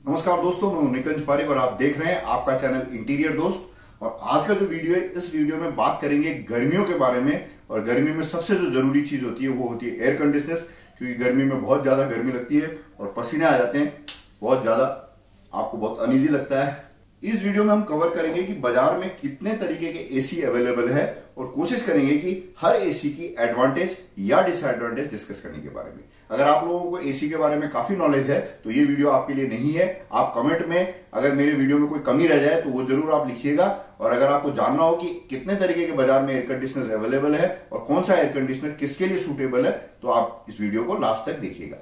नमस्कार दोस्तों, मैं हूं निकुंज पारिक और आप देख रहे हैं आपका चैनल इंटीरियर दोस्त। और आज का जो वीडियो है, इस वीडियो में बात करेंगे गर्मियों के बारे में। और गर्मी में सबसे जो जरूरी चीज होती है वो होती है एयर कंडीशनर, क्योंकि गर्मी में बहुत ज्यादा गर्मी लगती है और पसीने आ जाते हैं, बहुत ज्यादा आपको बहुत अनईजी लगता है। इस वीडियो में हम कवर करेंगे कि बाजार में कितने तरीके के एसी अवेलेबल है और कोशिश करेंगे कि हर एसी की एडवांटेज या डिसएडवांटेज डिस्कस करने के बारे में। अगर आप लोगों को एसी के बारे में काफी नॉलेज है तो ये वीडियो आपके लिए नहीं है। आप कमेंट में अगर मेरे वीडियो में कोई कमी रह जाए तो वो जरूर आप लिखिएगा। और अगर आपको जानना हो कि कितने तरीके के बाजार में एयर कंडीशनर अवेलेबल है और कौन सा एयर कंडीशनर किसके लिए सूटेबल है, तो आप इस वीडियो को लास्ट तक देखिएगा।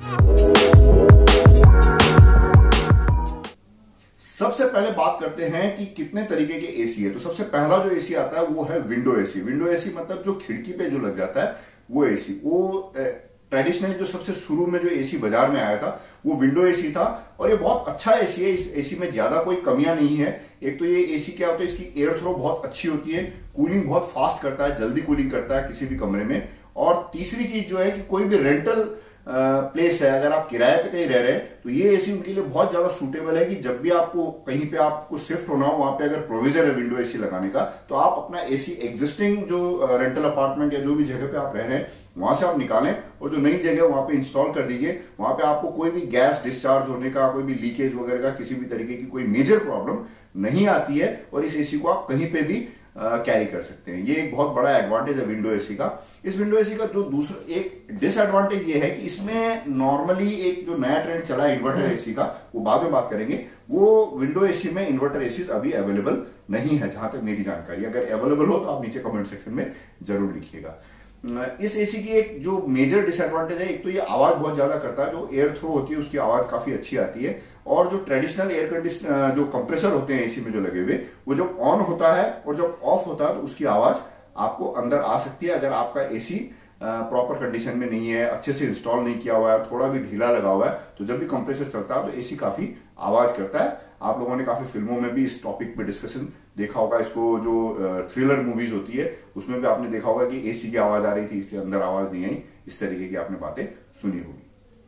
सबसे पहले बात करते हैं कि कितने तरीके के एसी है। तो सबसे पहला जो एसी आता है वो है विंडो एसी। विंडो एसी मतलब जो खिड़की पे जो लग जाता है वो एसी। वो ट्रेडिशनली जो सबसे शुरू में जो एसी बाजार में आया था वो विंडो एसी था और ये बहुत अच्छा एसी है। इस एसी में ज्यादा कोई कमियां नहीं है। एक तो ये एसी क्या होता है, इसकी एयर थ्रो बहुत अच्छी होती है, कूलिंग बहुत फास्ट करता है, जल्दी कूलिंग करता है किसी भी कमरे में। और तीसरी चीज जो है कि कोई भी रेंटल प्लेस है, अगर आप किराए पे कहीं रह रहे हैं तो ये एसी उनके लिए बहुत ज्यादा सूटेबल है कि जब भी आपको कहीं पे आपको शिफ्ट होना हो, वहां पे अगर प्रोविजन है विंडो एसी लगाने का, तो आप अपना एसी एग्जिस्टिंग जो रेंटल अपार्टमेंट या जो भी जगह पे आप रह रहे हैं वहां से आप निकालें और जो नई जगह वहां पे इंस्टॉल कर दीजिए। वहां पे आपको कोई भी गैस डिस्चार्ज होने का, कोई भी लीकेज वगैरह का, किसी भी तरीके की कोई मेजर प्रॉब्लम नहीं आती है और इस एसी को आप कहीं पे भी कैरी कर सकते हैं। ये एक बहुत बड़ा एडवांटेज है विंडो एसी का। इस विंडो एसी का जो दूसरा एक डिसएडवांटेज ये है कि इसमें नॉर्मली एक जो नया ट्रेंड चला है इन्वर्टर एसी का, वो बाद में बात करेंगे। वो विंडो एसी में इन्वर्टर एसी अभी अवेलेबल नहीं है, जहां तक मेरी जानकारी। अगर अवेलेबल हो तो आप नीचे कमेंट सेक्शन में जरूर लिखिएगा। इस एसी की एक जो मेजर डिसएडवांटेज है, एक तो ये आवाज बहुत ज्यादा करता है। जो एयर थ्रो होती है उसकी आवाज काफी अच्छी आती है। और जो ट्रेडिशनल एयर कंडीशनर जो कंप्रेसर होते हैं एसी में जो लगे हुए, वो जब ऑन होता है और जब ऑफ होता है तो उसकी आवाज आपको अंदर आ सकती है। अगर आपका एसी प्रॉपर कंडीशन में नहीं है, अच्छे से इंस्टॉल नहीं किया हुआ है, थोड़ा भी ढीला लगा हुआ है, तो जब भी कंप्रेसर चलता है तो एसी काफी आवाज करता है। आप लोगों ने काफी फिल्मों में भी इस टॉपिक पे डिस्कशन देखा होगा। इसको जो थ्रिलर मूवीज होती है उसमें भी आपने देखा होगा कि एसी की आवाज आ रही थी इसके अंदर आवाज नहीं आई, इस तरीके की आपने बातें सुनी होगी।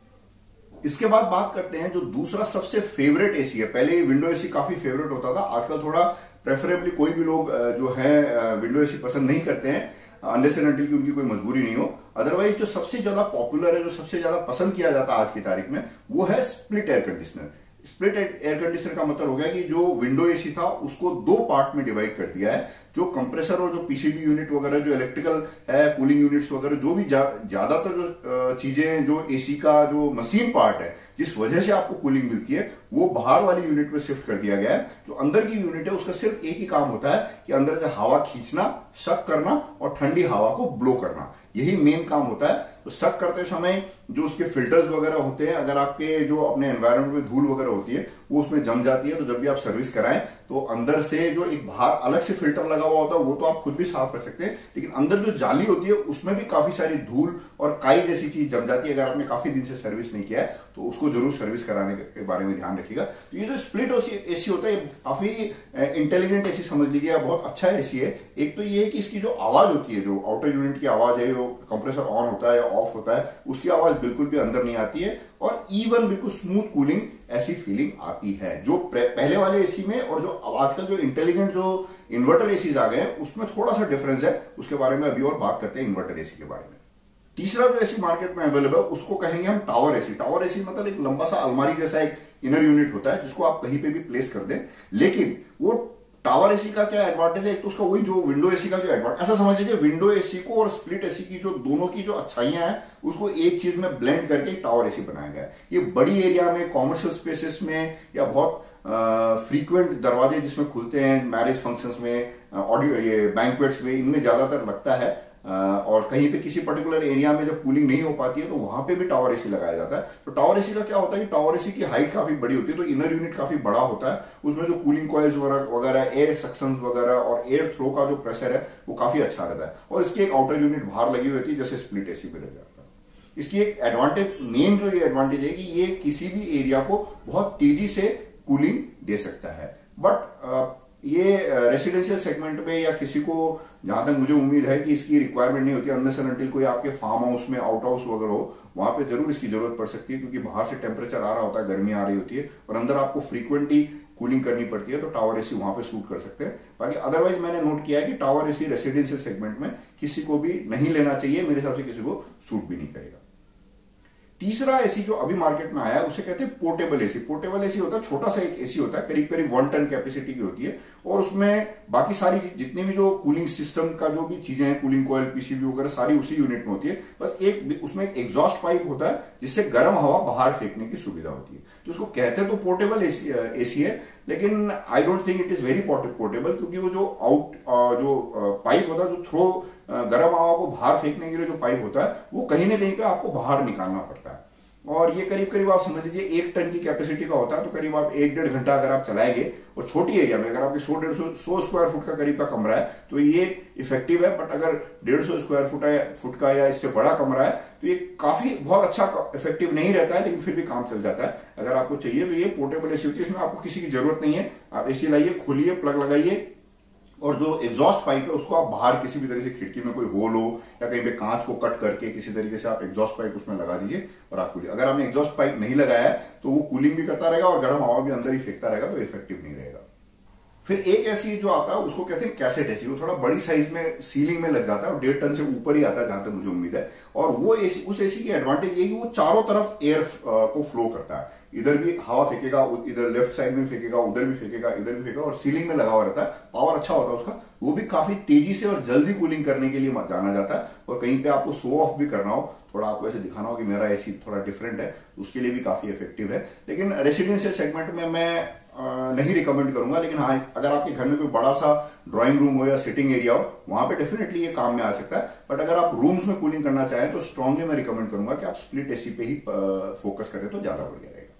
इसके बाद बात करते हैं जो दूसरा सबसे फेवरेट एसी है। पहले विंडो एसी काफी फेवरेट होता था, आजकल थोड़ा प्रेफरेबली कोई भी लोग जो है विंडो एसी पसंद नहीं करते हैं, अनलेस एंड अनटिल की उनकी कोई मजबूरी नहीं हो। अदरवाइज जो सबसे ज्यादा पॉपुलर है, जो सबसे ज्यादा पसंद किया जाता है आज की तारीख में, वो है split air conditioner. Split air conditioner का मतलब हो गया कि जो विंडो एसी था उसको दो पार्ट में डिवाइड कर दिया है। जो कंप्रेसर और जो पीसीबी यूनिट वगैरह, जो इलेक्ट्रिकल है, कूलिंग यूनिट्स वगैरह, जो भी ज्यादातर जो चीजें, जो एसी का जो मशीन पार्ट है जिस वजह से आपको कूलिंग मिलती है, वो बाहर वाली यूनिट में शिफ्ट कर दिया गया है। जो अंदर की यूनिट है उसका सिर्फ एक ही काम होता है कि अंदर से हवा खींचना, शक करना और ठंडी हवा को ब्लो करना, यही मेन काम होता है। तो शक करते समय जो उसके फिल्टर्स वगैरह होते हैं, अगर आपके जो अपने एनवायरनमेंट में धूल वगैरह होती है वो उसमें जम जाती है, तो जब भी आप सर्विस कराएं तो अंदर से जो एक बाहर अलग से फिल्टर लगा हुआ होता है वो तो आप खुद भी साफ कर सकते हैं, लेकिन अंदर जो जाली होती है उसमें भी काफी सारी धूल और काई जैसी चीज जम जाती है। अगर आपने काफी दिन से सर्विस नहीं किया है तो उसको जरूर सर्विस कराने के बारे में ध्यान रखिएगा। तो ये जो स्प्लिट एसी होता है काफी इंटेलिजेंट एसी समझ लीजिए, बहुत अच्छा एसी है। एक तो ये है कि इसकी जो आवाज होती है, जो आउटर यूनिट की आवाज है, जो कंप्रेसर ऑन होता है या ऑफ होता है, उसकी आवाज बिल्कुल भी अंदर नहीं आती है और इवन बिल्कुल स्मूथ कूलिंग ऐसी फीलिंग आती है। जो पहले वाले एसी में और जो आजकल जो इंटेलिजेंट जो इन्वर्टर एसीज आ गए हैं उसमें थोड़ा सा डिफरेंस है। उसके बारे में अभी और बात करते हैं इन्वर्टर एसी के बारे में। तीसरा जो एसी मार्केट में अवेलेबल है उसको कहेंगे हम टावर एसी। टावर एसी मतलब एक लंबा सा अलमारी जैसा एक इनर यूनिट होता है जिसको आप कहीं पे भी प्लेस कर दें। लेकिन वो टावर एसी का क्या एडवांटेज है, एक तो उसका वही जो विंडो एसी का जो एडवांटेज, ऐसा समझ लीजिए विंडो एसी को और स्प्लिट एसी की जो दोनों की जो अच्छाइयां हैं उसको एक चीज में ब्लेंड करके टावर एसी बनाया गया है। ये बड़ी एरिया में, कॉमर्शियल स्पेसेस में या बहुत फ्रीक्वेंट दरवाजे जिसमें खुलते हैं, मैरिज फंक्शंस में, ऑडियो ये बैंक्वेट्स में, इनमें ज्यादातर लगता है। और कहीं पे किसी पर्टिकुलर एरिया में जब कूलिंग नहीं हो पाती है तो वहां पे भी टावर एसी लगाया जाता है। तो टावर एसी का क्या होता है कि टावर एसी की हाइट काफी बड़ी होती है, तो इनर यूनिट काफी बड़ा होता है। उसमें जो कूलिंग कॉइल्स वगैरह, एयर सक्शन वगैरह और एयर थ्रो का जो प्रेशर है वो काफी अच्छा रहता है। और इसकी एक आउटर यूनिट बाहर लगी हुई होती है जैसे स्प्लिट एसी में लग जाता है। इसकी एक एडवांटेज, मेन जो ये एडवांटेज है कि ये किसी भी एरिया को बहुत तेजी से कूलिंग दे सकता है। बट ये रेसिडेंशियल सेगमेंट में या किसी को, जहां तक मुझे उम्मीद है कि इसकी रिक्वायरमेंट नहीं होती, अनलेस एंड अनटिल कोई आपके फार्म हाउस में, आउट हाउस वगैरह हो, वहां पे जरूर इसकी जरूरत पड़ सकती है, क्योंकि बाहर से टेम्परेचर आ रहा होता है, गर्मी आ रही होती है और अंदर आपको फ्रीक्वेंटली कूलिंग करनी पड़ती है, तो टावर एसी वहां पे सूट कर सकते हैं। बाकी अदरवाइज मैंने नोट किया है कि टावर एसी रेसिडेंशियल सेगमेंट में किसी को भी नहीं लेना चाहिए, मेरे हिसाब से किसी को सूट भी नहीं करेगा। तीसरा एसी जो अभी मार्केट में आया है उसे कहते हैं पोर्टेबल एसी। पोर्टेबल एसी होता है छोटा सा एक एसी होता है, करीब करीब 1 टन कैपेसिटी की होती है, और उसमें बाकी सारी जितनी भी जो कूलिंग सिस्टम का जो भी चीजें हैं, कूलिंग कॉइल, पीसीबी वगैरह सारी उसी यूनिट में होती है। बस एक उसमें एक एग्जॉस्ट पाइप होता है जिससे गर्म हवा बाहर फेंकने की सुविधा होती है, तो उसको कहते हैं तो पोर्टेबल एसी है, लेकिन I don't think it is very portable, क्योंकि वो जो पाइप होता है, जो थ्रो गर्म हवा को बाहर फेंकने के लिए जो पाइप होता है, वो कहीं ना कहीं पे आपको बाहर निकालना पड़ता है, और ये करीब करीब आप समझ लीजिए 1 टन की कैपेसिटी का होता है। तो करीब आप 1-1.5 घंटा अगर आप चलाएंगे, और छोटी एरिया में अगर आपके 100 स्क्वायर फुट का करीब का कमरा है तो ये इफेक्टिव है, बट अगर 150 स्क्वायर फुट का या इससे बड़ा कमरा है तो ये काफी बहुत अच्छा इफेक्टिव नहीं रहता है, लेकिन फिर भी काम चल जाता है। अगर आपको चाहिए तो ये पोर्टेबल एसी होती है, इसमें आपको किसी की जरूरत नहीं है, आप एसी लाइए, खोलिए, प्लग लगाइए, और जो एग्जॉस्ट पाइप है उसको आप बाहर किसी भी तरह से खिड़की में कोई होल हो या कहीं पे कांच को कट करके किसी तरीके से आप एग्जॉस्ट पाइप उसमें लगा दीजिए और आप कूलिए। अगर आपने एग्जॉस्ट पाइप नहीं लगाया है तो वो कूलिंग भी करता रहेगा और गर्म हवा भी अंदर ही फेंकता रहेगा, तो इफेक्टिव नहीं रहेगा। फिर एक एसी जो आता है उसको कहते हैं कैसेट एसी, वो थोड़ा बड़ी साइज में सीलिंग में लग जाता है और 1.5 टन से ऊपर ही आता है जहां तक मुझे उम्मीद है। और वो एसी, उस एसी की एडवांटेज ये कि वो चारों तरफ एयर को फ्लो करता है, इधर भी हवा फेंकेगा, इधर लेफ्ट साइड में फेंकेगा, उधर भी फेंकेगा, इधर भी फेंकेगा, और सीलिंग में लगा हुआ रहता है, पावर अच्छा होता है उसका। वो भी काफी तेजी से और जल्दी कूलिंग करने के लिए जाना जाता है, और कहीं पे आपको शो ऑफ भी करना हो, थोड़ा आपको ऐसे दिखाना हो कि मेरा एसी थोड़ा डिफरेंट है, उसके लिए भी काफी इफेक्टिव है। लेकिन रेसिडेंशियल सेगमेंट में मैं नहीं रिकमेंड करूंगा, लेकिन हाँ, अगर आपके घर में कोई बड़ा सा ड्राइंग रूम हो या सिटिंग एरिया हो, वहां पे डेफिनेटली ये काम में आ सकता है। बट अगर आप रूम्स में कूलिंग करना चाहें तो स्ट्रांगली मैं रिकमेंड करूंगा कि आप स्प्लिट एसी पे ही फोकस करें तो ज्यादा बढ़िया रहेगा।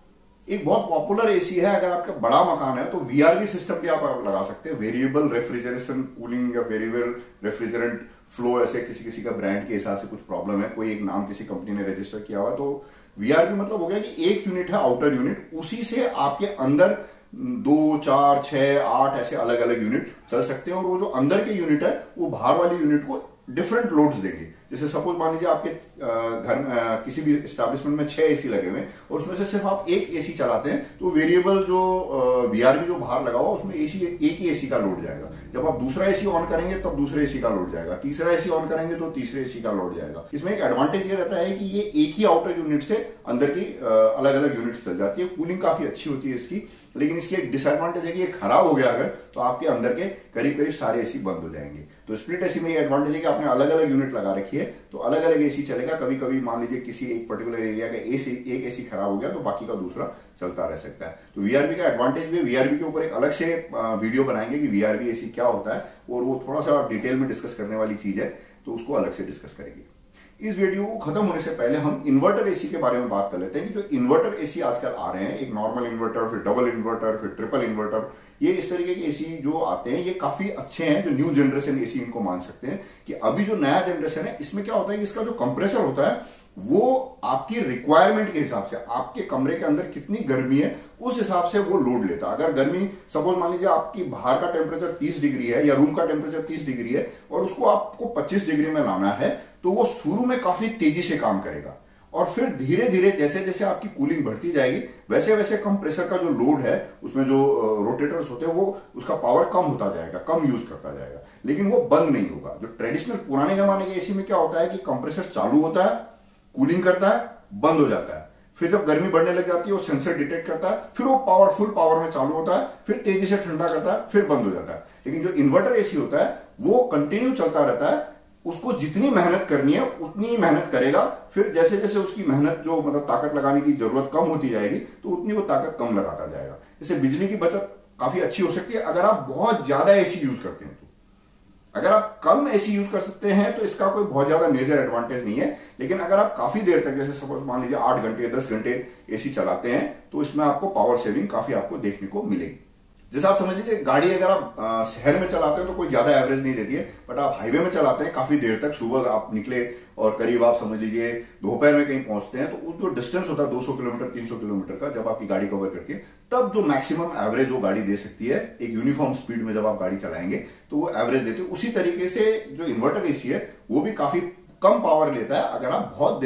एक बहुत पॉपुलर एसी है, अगर आपका बड़ा मकान है तो वीआरवी सिस्टम भी आप लगा सकते हैं, वेरिएबल रेफ्रिजरेशन कूलिंग या वेरिएबल रेफ्रिजरेंट फ्लो, ऐसे किसी किसी का ब्रांड के हिसाब से कुछ प्रॉब्लम है, कोई एक नाम किसी कंपनी ने रजिस्टर किया हुआ, तो वीआरवी मतलब हो गया कि एक यूनिट है आउटर यूनिट, उसी से आपके अंदर 2, 4, 6, 8 ऐसे अलग अलग यूनिट चल सकते हैं, और वो जो अंदर के यूनिट है वो बाहर वाली यूनिट को डिफरेंट लोड्स देंगे। जैसे सपोज मान लीजिए आपके घर में किसी भी एस्टैब्लिशमेंट में 6 एसी लगे हुए हैं और उसमें से सिर्फ आप एक एसी चलाते हैं, तो वेरिएबल जो वीआरवी जो बाहर लगा हुआ उसमें एसी एक ही एसी का लोड जाएगा। जब आप दूसरा एसी ऑन करेंगे तब दूसरे एसी का लोड जाएगा, तीसरा एसी ऑन करेंगे तो तीसरे एसी का लोड जाएगा। इसमें एक एडवांटेज ये रहता है कि ये एक ही आउटर यूनिट से अंदर की अलग अलग यूनिट चल जाती है, कूलिंग काफी अच्छी होती है इसकी। लेकिन इसकी एक डिसएडवांटेज है कि ये खराब हो गया अगर, तो आपके अंदर के करीब करीब सारे एसी बंद हो जाएंगे। तो स्प्लिट एसी में ये एडवांटेज है कि आपने अलग अलग यूनिट लगा रखी है, तो अलग अलग एसी चलेगा। कभी कभी मान लीजिए किसी एक पर्टिकुलर एरिया का एक एसी खराब हो गया तो बाकी का दूसरा चलता रह सकता है। तो वीआरवी का एडवांटेज भी, वीआरवी के ऊपर एक अलग से वीडियो बनाएंगे कि वीआरवी एसी क्या होता है, और वो थोड़ा सा डिटेल में डिस्कस करने वाली चीज है, तो उसको अलग से डिस्कस करेंगे। इस वीडियो को खत्म होने से पहले हम इन्वर्टर एसी के बारे में बात कर लेते हैं कि जो इन्वर्टर एसी आजकल आ रहे हैं, एक नॉर्मल इन्वर्टर, फिर डबल इन्वर्टर, फिर ट्रिपल इन्वर्टर, ये इस तरीके के एसी जो आते हैं ये काफी अच्छे हैं, जो न्यू जनरेशन एसी इनको मान सकते हैं। कि अभी जो नया जनरेशन है इसमें क्या होता है कि इसका जो कंप्रेसर होता है वो आपकी रिक्वायरमेंट के हिसाब से, आपके कमरे के अंदर कितनी गर्मी है उस हिसाब से वो लोड लेता है। अगर गर्मी सपोज मान लीजिए आपकी बाहर का टेम्परेचर 30 डिग्री है या रूम का टेम्परेचर 30 डिग्री है और उसको आपको 25 डिग्री में लाना है, तो वो शुरू में काफी तेजी से काम करेगा, और फिर धीरे धीरे जैसे जैसे आपकी कूलिंग बढ़ती जाएगी वैसे वैसे कंप्रेसर का जो लोड है, उसमें जो रोटेटर्स होते हैं वो उसका पावर कम होता जाएगा, कम यूज करता जाएगा, लेकिन वो बंद नहीं होगा। जो ट्रेडिशनल पुराने जमाने के एसी में क्या होता है कि कंप्रेसर चालू होता है, कूलिंग करता है, बंद हो जाता है, फिर जब गर्मी बढ़ने लग जाती है वो सेंसर डिटेक्ट करता है, फिर वो फुल पावर में चालू होता है, फिर तेजी से ठंडा करता है, फिर बंद हो जाता है। लेकिन जो इन्वर्टर एसी होता है वो कंटिन्यू चलता रहता है, उसको जितनी मेहनत करनी है उतनी ही मेहनत करेगा, फिर जैसे जैसे उसकी मेहनत जो मतलब ताकत लगाने की जरूरत कम होती जाएगी तो उतनी वो ताकत कम लगाता जाएगा। जैसे बिजली की बचत काफी अच्छी हो सकती है अगर आप बहुत ज्यादा एसी यूज करते हैं। तो अगर आप कम एसी यूज कर सकते हैं तो इसका कोई बहुत ज्यादा मेजर एडवांटेज नहीं है, लेकिन अगर आप काफी देर तक, जैसे सपोज मान लीजिए 8 घंटे 10 घंटे एसी चलाते हैं, तो इसमें आपको पावर सेविंग काफी आपको देखने को मिलेगी। जैसे आप समझ लीजिए गाड़ी अगर आप शहर में चलाते हैं तो कोई ज्यादा एवरेज नहीं देती है, बट आप हाईवे में चलाते हैं काफी देर तक, सुबह आप निकले और करीब आप समझ लीजिए दोपहर में कहीं पहुंचते हैं, तो उस जो डिस्टेंस होता है 200 किलोमीटर 300 किलोमीटर का, जब आपकी गाड़ी कवर करती है तब जो मैक्सिमम एवरेज वो गाड़ी दे सकती है एक यूनिफॉर्म स्पीड में जब आप गाड़ी चलाएंगे तो वो एवरेज देती है। उसी तरीके से जो इन्वर्टर एसी है वो भी काफी कम पावर लेता है अगर आप बहुत देर तक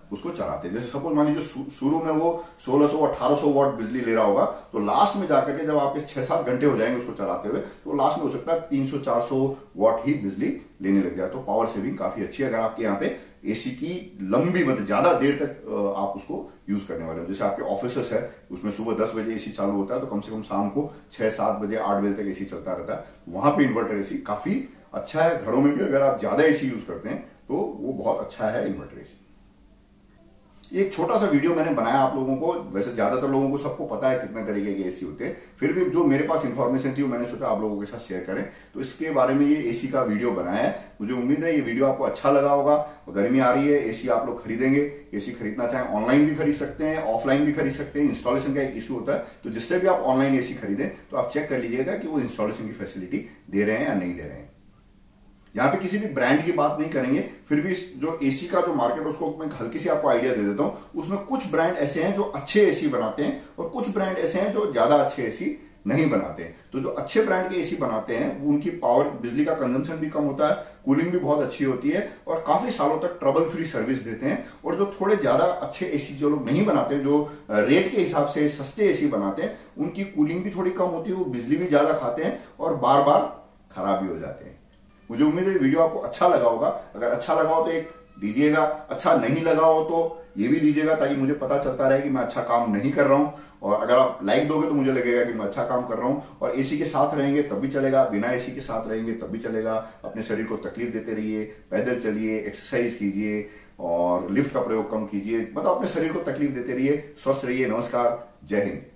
उसको चलाते हैं। जैसे सपोज मान लीजिए शुरू में वो 1600-1800 वाट बिजली ले रहा होगा, तो लास्ट में जाकर के जब आपके 6-7 घंटे हो जाएंगे उसको चलाते हुए, तो लास्ट में हो सकता है 300-400 वाट ही बिजली लेने लग जाए। तो पावर सेविंग काफी अच्छी है अगर आपके यहाँ पे एसी की लंबी मतलब ज्यादा देर तक आप उसको यूज करने वाले हो। जैसे आपके ऑफिसेस है, उसमें सुबह 10 बजे एसी चालू होता है, तो कम से कम शाम को 6-7 बजे 8 बजे तक एसी चलता रहता है। वहां पे इन्वर्टर एसी काफी अच्छा है। घरों में भी अगर आप ज्यादा एसी यूज करते हैं तो वो बहुत अच्छा है इन्वर्टर एसी। एक छोटा सा वीडियो मैंने बनाया आप लोगों को, वैसे ज्यादातर लोगों को सबको पता है कितने तरीके के एसी होते हैं, फिर भी जो मेरे पास इंफॉर्मेशन थी वो मैंने सोचा आप लोगों के साथ शेयर करें, तो इसके बारे में ये एसी का वीडियो बनाया है। मुझे उम्मीद है ये वीडियो आपको अच्छा लगा होगा। गर्मी आ रही है, एसी आप लोग खरीदेंगे, एसी खरीदना चाहें ऑनलाइन भी खरीद सकते हैं, ऑफलाइन भी खरीद सकते हैं। इंस्टॉलेशन का एक इशू होता है, तो जिससे भी आप ऑनलाइन एसी खरीदें तो आप चेक कर लीजिएगा कि वो इंस्टॉलेशन की फैसिलिटी दे रहे हैं या नहीं दे रहे हैं। यहाँ पे किसी भी ब्रांड की बात नहीं करेंगे, फिर भी जो एसी का जो मार्केट है उसको मैं हल्की सी आपको आइडिया दे देता हूं। उसमें कुछ ब्रांड ऐसे हैं जो अच्छे एसी बनाते हैं और कुछ ब्रांड ऐसे हैं जो ज्यादा अच्छे एसी नहीं बनाते हैं। तो जो अच्छे ब्रांड के एसी बनाते हैं उनकी पावर बिजली का कंजम्पशन भी कम होता है, कूलिंग भी बहुत अच्छी होती है और काफी सालों तक ट्रबल फ्री सर्विस देते हैं। और जो थोड़े ज्यादा अच्छे एसी जो लोग नहीं बनाते, जो रेट के हिसाब से सस्ते एसी बनाते हैं, उनकी कूलिंग भी थोड़ी कम होती है, वो बिजली भी ज्यादा खाते हैं और बार बार खराब भी हो जाते हैं। मुझे उम्मीद है वीडियो आपको अच्छा लगा होगा। अगर अच्छा लगा हो तो एक दीजिएगा, अच्छा नहीं लगा हो तो ये भी दीजिएगा, ताकि मुझे पता चलता रहे कि मैं अच्छा काम नहीं कर रहा हूं। और अगर आप लाइक दोगे तो मुझे लगेगा कि मैं अच्छा काम कर रहा हूं। और एसी के साथ रहेंगे तब भी चलेगा, बिना एसी के साथ रहेंगे तब भी चलेगा। अपने शरीर को तकलीफ देते रहिए, पैदल चलिए, एक्सरसाइज कीजिए और लिफ्ट का प्रयोग कम कीजिए, मतलब अपने शरीर को तकलीफ देते रहिए। स्वस्थ रहिए। नमस्कार, जय हिंद।